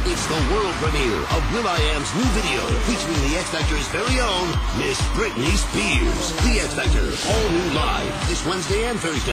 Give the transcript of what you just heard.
It's the world premiere of Will.i.am's new video featuring the X Factor's very own Miss Britney Spears. The X Factor, all new live this Wednesday and Thursday.